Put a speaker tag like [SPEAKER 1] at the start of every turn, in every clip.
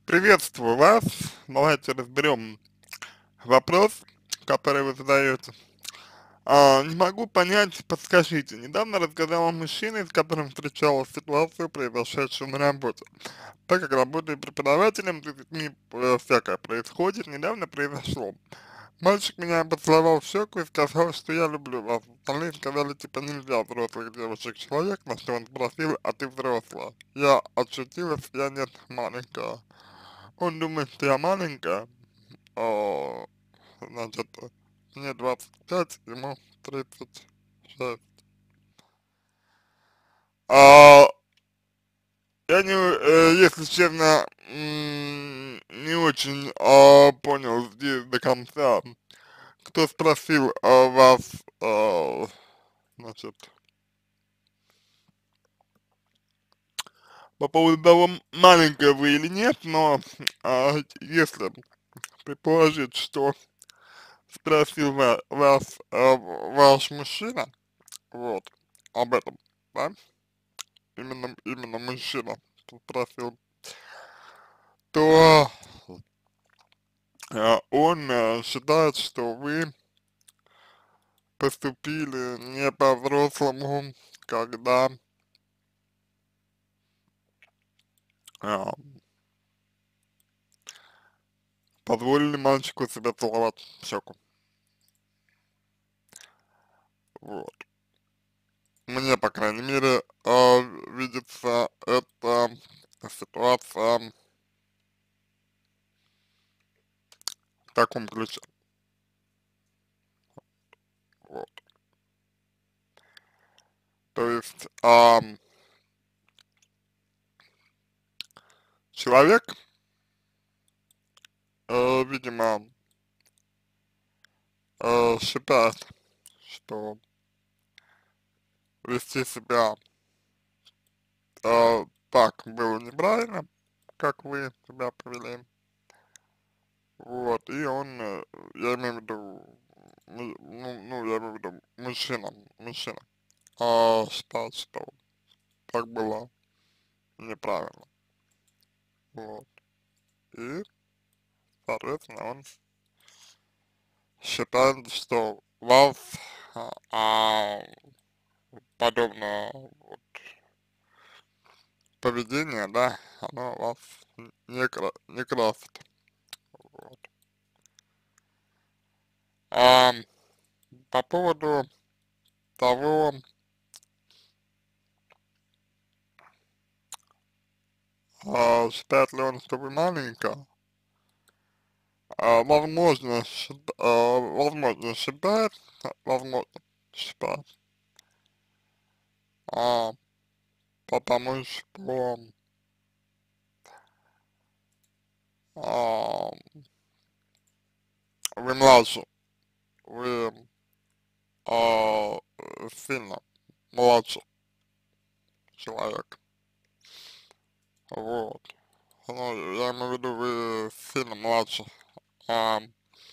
[SPEAKER 1] Приветствую вас. Давайте разберем вопрос, который вы задаете. Не могу понять, подскажите. Недавно разговаривал с мужчиной, с которым встречала ситуацию, произошедшую на работе. Так как работаю преподавателем, с детьми всякое происходит, недавно произошло. Мальчик меня поцеловал в щеку и сказал, что я люблю вас. Остальные сказали, типа, нельзя взрослых девушек человек, на что он спросил, а ты взрослая? Я отшутилась, я нет, маленькая. Он думает, что я маленькая, а, значит, мне 25, ему 36. А, я не, если честно, не очень понял здесь до конца, кто спросил вас, значит, по поводу того, маленькая вы или нет, но если предположить, что спросил вас ваш мужчина, вот, об этом, да, именно мужчина спросил, то он считает, что вы поступили не по-взрослому, когда а, позволили мальчику себя целовать в щеку. Вот. Мне, по крайней мере, видится эта ситуация в таком ключе. Вот. То есть человек, видимо, считает, что вести себя так было неправильно, как вы себя повели. Вот, и он, я имею в виду, я имею в виду мужчина, считает, что так было неправильно. Вот. И, соответственно, он считает, что вас а, подобное вот поведение, да, оно вас не красит. Вот. А по поводу того, считает ли он, что вы маленькая, возможно считает, возможно считает, а, потому что а, вы младше, вы сильно младше человек, вот. Ну, я имею в виду, вы сильно младше а,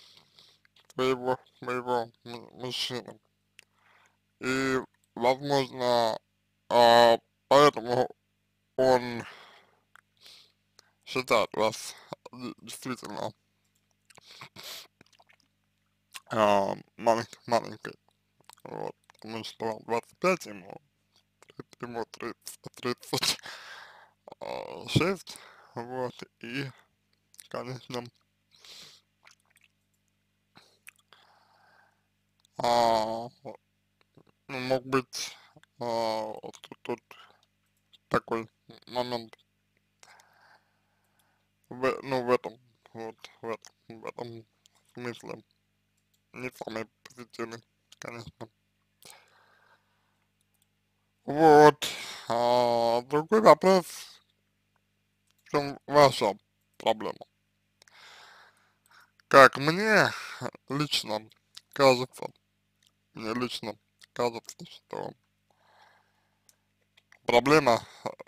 [SPEAKER 1] мужчины. И, возможно, поэтому он считает вас действительно маленькой, вот, потому что вам 25, ему 36, вот, и, конечно, а, ну, мог быть, тут такой момент, ну, в этом смысле, не самый позитивный, конечно. Вот, другой вопрос, в чем ваша проблема? Как лично кажется, мне лично кажется, что проблема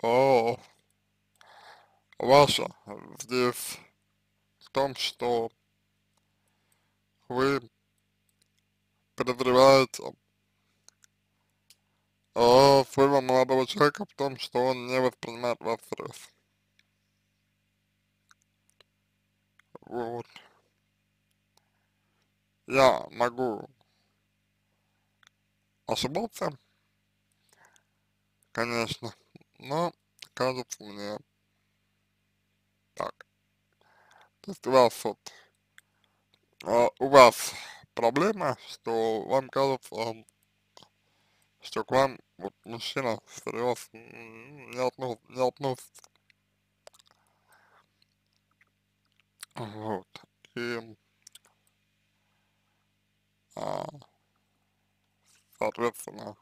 [SPEAKER 1] ваша здесь в том, что вы подозреваете своего молодого человека в том, что он не воспринимает вас всерьез. я могу ошибаться, конечно, но кажется мне так. То есть у вас проблема, что вам кажется, что к вам вот мужчина всерьез не относится. Вот. И, а, соответственно,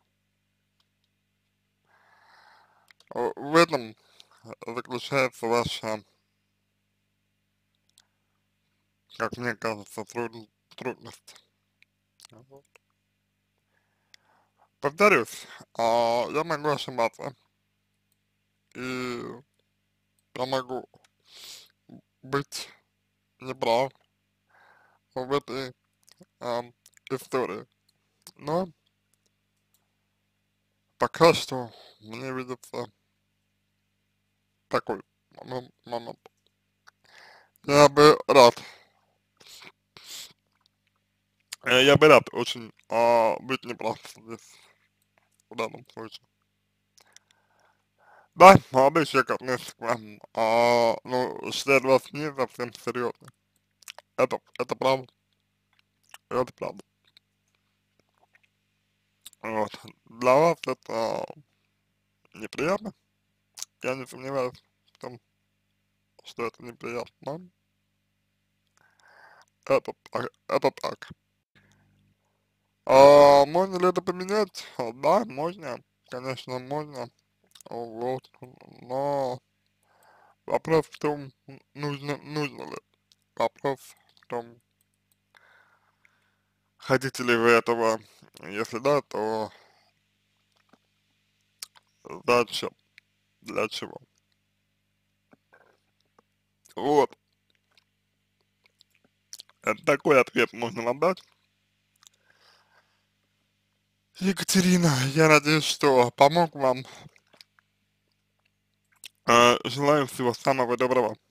[SPEAKER 1] в этом заключается ваша, как мне кажется, трудность. Вот. Повторюсь, я могу ошибаться, и я могу быть неправ в этой а, истории. Но пока что мне видится такой момент. Я бы рад, я бы рад очень быть неправ здесь, в данном случае. Да, молодой человек относится к вам, ну, считает вас не совсем серьезно. Это правда, это правда. Вот. Для вас это неприятно, я не сомневаюсь в том, что это неприятно, но это так. Можно ли это поменять? Да, можно, конечно, можно, вот, но вопрос в том, нужно ли, вопрос в том, хотите ли вы этого, если да, то зачем, для чего, вот, это такой ответ можно вам дать. Екатерина, я надеюсь, что помог вам, желаю всего самого доброго.